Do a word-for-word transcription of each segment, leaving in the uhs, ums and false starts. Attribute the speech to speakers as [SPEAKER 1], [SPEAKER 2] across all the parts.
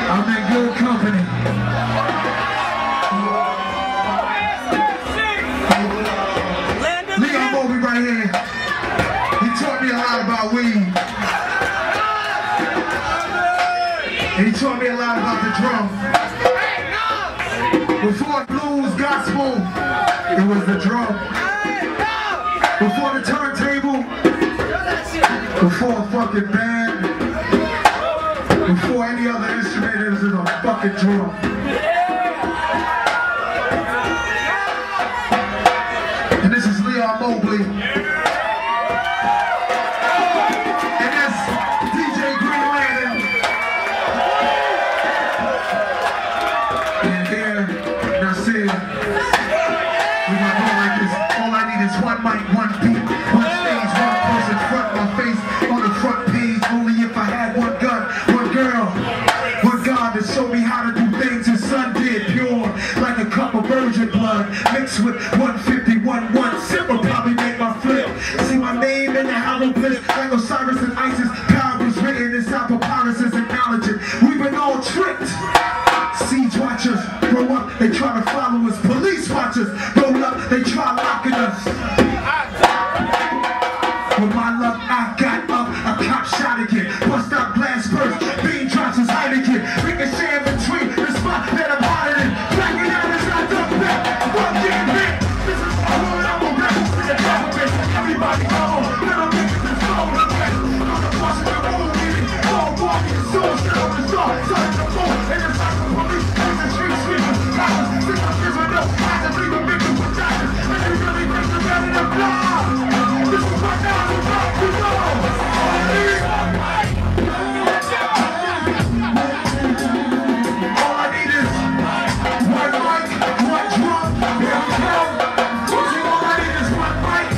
[SPEAKER 1] I'm in good company. Leon Mobley right here. He taught me a lot about weed. And he taught me a lot about the drum. Before blues, gospel, it was the drum. Before the turntable, before a fucking band, before any other instrument, it was a fucking drum. And this is Leon Mobley. And that's D J Green Lantern. And here, that's it. We're gonna go like this. All I need is one mic, one beat, one stage, one person, front my face on the front page. Only if I had one gun, one girl, one God to show me how to do things his son did, pure like a cup of virgin blood mixed with one fifty, one one sip will probably make my flip. See my name in the hieroglyphs like Osiris and Isis. Power was written inside papyruses, acknowledge it. We've been all tricked. Siege watchers grow up, they try to follow us. Police watchers grow up, they try locking us. With my luck, I got up, a cop shot again. Bust out glass burst, bean drops his Heineken. Ricochet in between the spot that I'm hiding in. Blacking out as I duck back, fuck getting hit. This is my hood, I'm a rebel to the government. Everybody know, little niggas is slow to rest. On the bus, we're all winning. All walking, soul, still on the star. Starting the floor, and it's like the police. There's a street sweeper, coppers. Six up, there's a no. I can leave a victim with doctors. And they really think they're better than blood. This is my now, we rock, we roll. All I need is one mic, one drum. Here we go. All I need is one mic.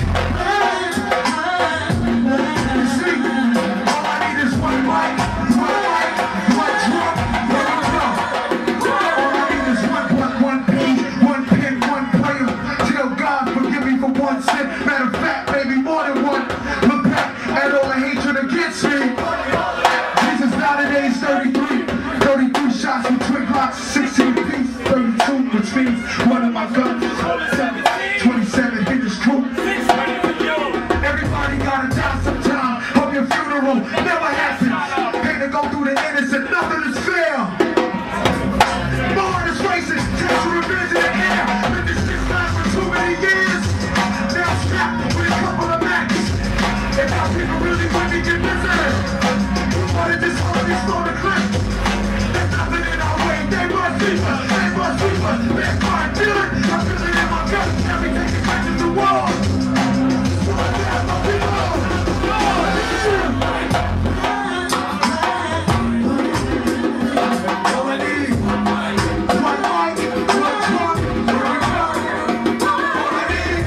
[SPEAKER 1] You see, all I need is one mic, one mic, one drum. Here we go. All I need is one, one, one page, one pen, one player. Tell God forgive me for one sin. Matter of fact, maybe more than one. Look back at all the hatred against me. Jesus nowadays thirty-three, thirty-three shots with twin glocks, sixteen piece, thirty-two, which means one of my guns, twenty-seven hit his crew. Everybody gotta die sometime. Hope your funeral never happens. Hate to go through the innocent, nothing is fair. More is racist, tax revenge in the air. Let this shit last for too many years. Now strapped with a couple of max. And now people really want me to get busy. We wanted this already stole the clip. There's nothing in our way. They must be us. They must be us. They're fine. Feel it. I feel it in my gut. Everything is back to the wall. So I got my people. All I need, one mic, one drum. Here we go. All I need,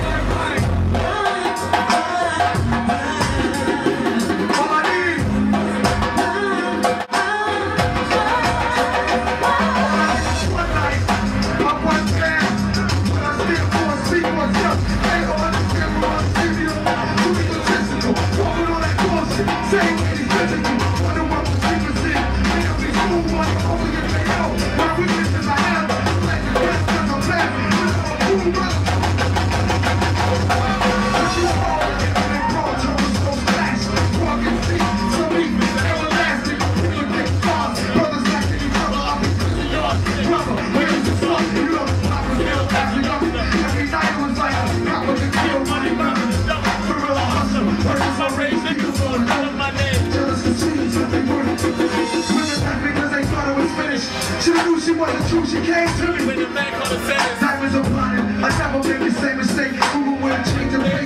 [SPEAKER 1] all I need. One night, I one band, but I still want to see myself. They don't understand what I'm serious. Too egotistical, walking on that bullshit, saying anything physical. Wonder what the secrets is. They don't be cool, money, only if they know. My weaknesses I have, like the best cause I'm bad. I'm a cool brother. But you all, they brought to us so flash. Walking feet, so weak, everlasting. People get stars, brothers like each other. I'm in yours, brother. Where is the sun? You know, I was real fast and young. Every night it was like, I was a kill money running. For real, I hustle. Versus my race, niggas for another my name. Jealous and sweet, but they weren't. Women left because they thought it was finished. She knew she wasn't true, she came to me. With the back on the fence. Diamonds are blinded. I never make the same mistake. Google would change the page.